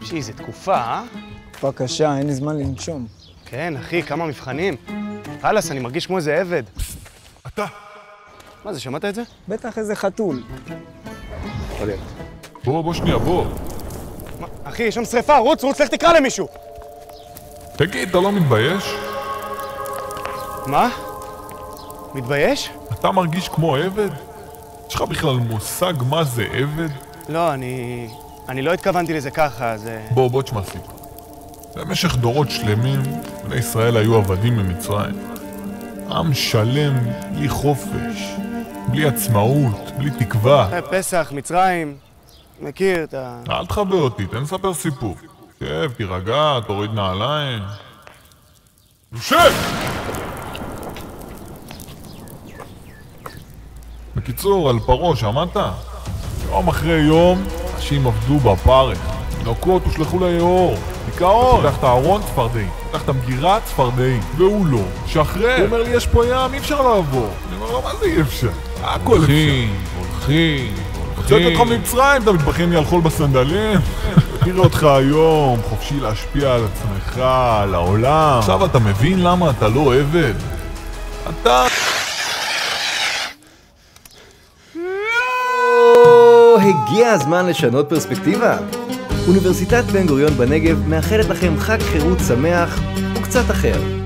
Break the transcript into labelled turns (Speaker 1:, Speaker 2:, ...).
Speaker 1: איזה תקופה, אה?
Speaker 2: תקופה קשה, אין לי זמן לנשום.
Speaker 1: כן, אחי, כמה מבחנים. חלאס, אני מרגיש כמו איזה עבד.
Speaker 3: אתה.
Speaker 1: מה זה, שמעת את זה?
Speaker 2: בטח איזה חתול.
Speaker 1: יכול להיות.
Speaker 3: בוא שנייה, בוא.
Speaker 1: מה, אחי, יש שם שריפה, רוץ, לך תקרא למישהו.
Speaker 3: תגיד, אתה לא מתבייש?
Speaker 1: מה? מתבייש?
Speaker 3: אתה מרגיש כמו עבד? יש לך בכלל מושג מה זה עבד?
Speaker 1: לא, אני לא התכוונתי לזה ככה, זה...
Speaker 3: בוא תשמע סיפור. במשך דורות שלמים, בני ישראל היו עבדים במצרים. עם שלם, בלי חופש, בלי עצמאות, בלי תקווה.
Speaker 1: פסח, מצרים, מכיר את ה...
Speaker 3: אל תחבר אותי, תן לספר סיפור. שב, תירגע, תוריד נעליים. שב! בקיצור, על פרעה, שמעת? יום אחרי יום, אנשים עבדו בפרך. תינוקות הושלכו ליאור. דיכאון! פתח את הארון, צפרדעים. פתח את המגירה, צפרדעים. והוא לא. שחרר! הוא אומר לי, יש פה ים, אי אפשר לעבור. אני אומר לו, מה זה אי אפשר? הכל הולכים. הוצאת אותך ממצרים, אתה מתבחן לי על חול בסנדלים? תראה אותך היום, חופשי להשפיע על עצמך, על העולם. עכשיו אתה מבין למה אתה לא עבד? אתה...
Speaker 4: הגיע הזמן לשנות פרספקטיבה. אוניברסיטת בן גוריון בנגב מאחלת לכם חג חירות שמח וקצת אחר.